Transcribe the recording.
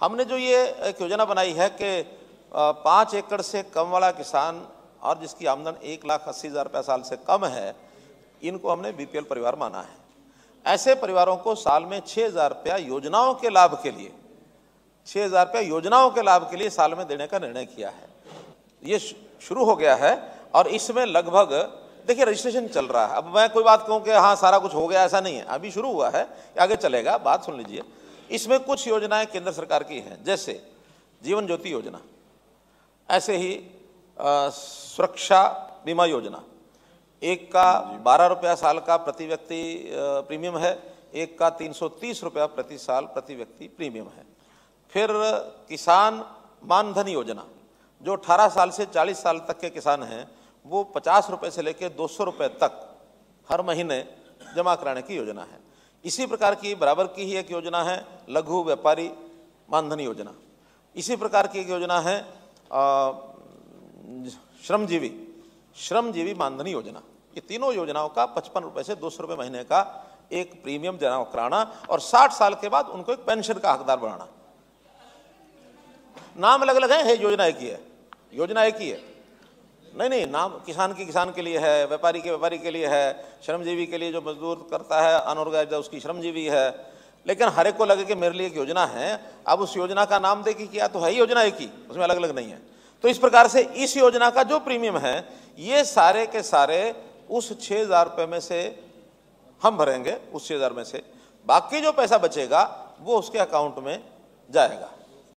हमने जो ये एक योजना बनाई है कि 5 एकड़ से कम वाला किसान और जिसकी आमदन 1,80,000 रुपये साल से कम है, इनको हमने बीपीएल परिवार माना है। ऐसे परिवारों को साल में 6,000 रुपया योजनाओं के लाभ के लिए 6,000 रुपया योजनाओं के लाभ के लिए साल में देने का निर्णय किया है। ये शुरू हो गया है और इसमें लगभग देखिए रजिस्ट्रेशन चल रहा है। अब मैं कोई बात कहूँ कि हाँ सारा कुछ हो गया, ऐसा नहीं है, अभी शुरू हुआ है, आगे चलेगा। बात सुन लीजिए, इसमें कुछ योजनाएं केंद्र सरकार की हैं, जैसे जीवन ज्योति योजना, ऐसे ही सुरक्षा बीमा योजना, एक का 12 रुपया साल का प्रति व्यक्ति प्रीमियम है, एक का 330 रुपया प्रति साल प्रति व्यक्ति प्रीमियम है। फिर किसान मानधन योजना, जो 18 साल से 40 साल तक के किसान हैं वो 50 रुपये से लेकर 200 रुपये तक हर महीने जमा कराने की योजना है। इसी प्रकार की बराबर की ही एक योजना है लघु व्यापारी मानधन योजना। इसी प्रकार की एक योजना है श्रमजीवी मानधन योजना। ये तीनों योजनाओं का 55 रुपये से 200 रुपये महीने का एक प्रीमियम जमा कराना और 60 साल के बाद उनको एक पेंशन का हकदार बनाना। नाम अलग अलग है, योजना एक ही है, योजना एक ही है। नहीं, नाम किसान के लिए है, व्यापारी के लिए है, श्रमजीवी के लिए जो मजदूर करता है अनऑर्गेनाइज्ड उसकी श्रमजीवी है, लेकिन हर एक को लगे कि मेरे लिए एक योजना है। अब उस योजना का नाम दे कि किया तो है ही योजना एक ही, उसमें अलग अलग नहीं है। तो इस प्रकार से इस योजना का जो प्रीमियम है ये सारे के सारे उस 6,000 रुपये में से हम भरेंगे, उस 6,000 में से बाकी जो पैसा बचेगा वो उसके अकाउंट में जाएगा।